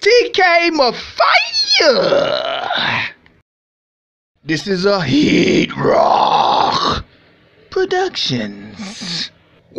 TK Fire. This is a Heat Rock Productions.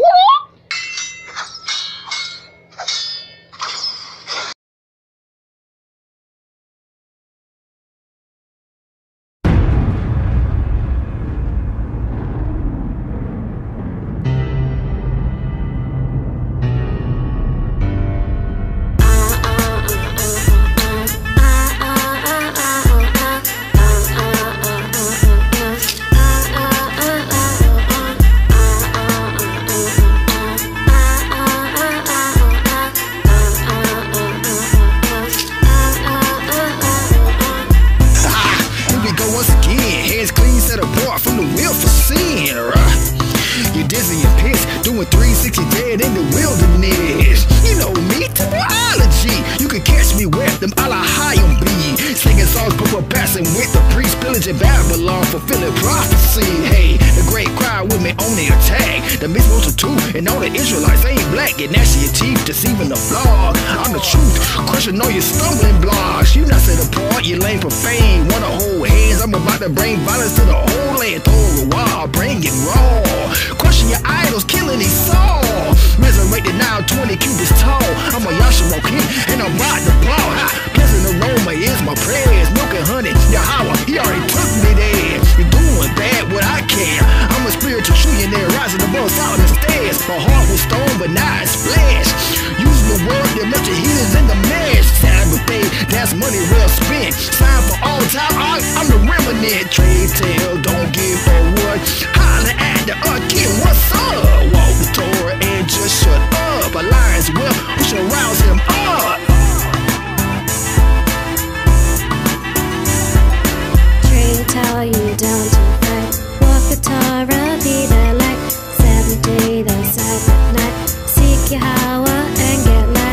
From the wheel for sin, right? You're dizzy and pissed, doing 360 dead in the wilderness. You know me, biology. You can catch me with them a la high on B. Singing songs, purple passing with the priest, pillaging Babylon, fulfilling prophecy. Hey, the great crowd with me on the attack. The mixed multitude and all the Israelites ain't black. Get gnashing your teeth, deceiving the vlog. I'm the truth, crushing all your stumbling blocks. You not set apart, you lame profane. Wanna hold hands, I'm about to bring violence to the whole land. Throw a wild, bring it raw. Crushing your idols, killing these souls. Resurrected now, 20 cubits tall. I'm a Yahshua king, and I'm about to blow. Pleasant aroma is my prayers. Milk and honey, Yahweh, he already took me there. You're doing bad, what I care. I'm a spiritual trillionaire, rising above Solomon's stairs. My heart was stone, but now it's flesh. Using the word that left your heathens in the mesh. Sabbath day, that's money well spent. Sign for all time, I'm the remnant. Trade tale, don't give a what. Holler at the kid, what's up? Walk the Torah and just shut up. A lion's will, we should rouse him up. Trade tell you down to fight. Walk the Torah, be the light. Seventh day, the Sabbath night. Seek Yahweh and get light.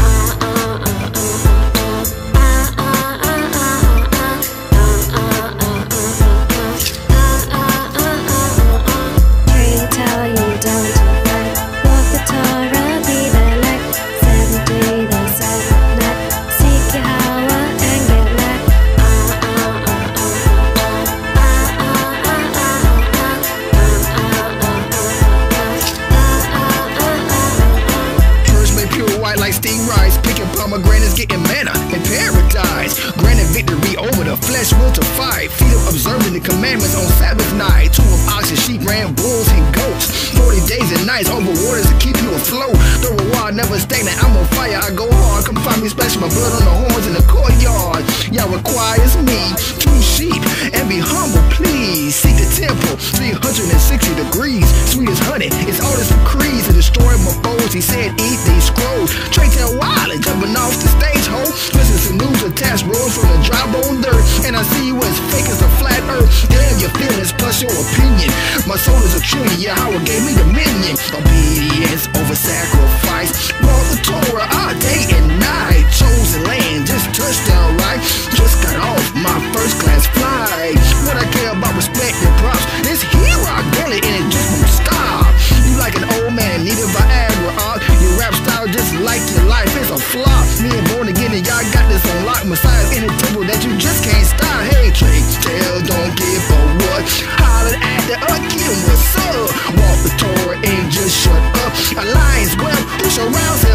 Pomegranates getting manna in paradise. Granted victory over the flesh will to fight. Feet up observing the commandments on Sabbath night. 2 of oxen, sheep, ram, bulls, and goats. 40 days and nights over waters to keep you afloat. The reward never stagnant, I'm on fire, I go hard. Come find me, splash my blood on the horns in the courtyard. Y'all requires me, 2 sheep, and be humble, please. Seek the temple, 360 degrees. Sweet as honey, it's all this decrees to destroy my foes. He said, eat these scrolls. Trey tell wild and jumping off the stage hole. Listen to news attached rolls from the dry bone dirt. And I see you as fake as a flat earth. Damn your feelings plus your opinion. My soul is a trillion, Yahweh gave me dominion. Obedience over sacrifice. Walk the Torah all day and night. Chosen land, just touchdown right. Just got off my first class flight. What I care about respect and props. This hero daily and it just won't stop. You like an old man, need a Viagra. Your rap style just like your life is a flop. Me and born again and y'all got this on lock. Messiah's in the temple that you just can't stop. Hey, Trey tell, don't give a what. Holler at the kid, what's up? Walk the Torah and just shut up. A lion's well, who shall rouse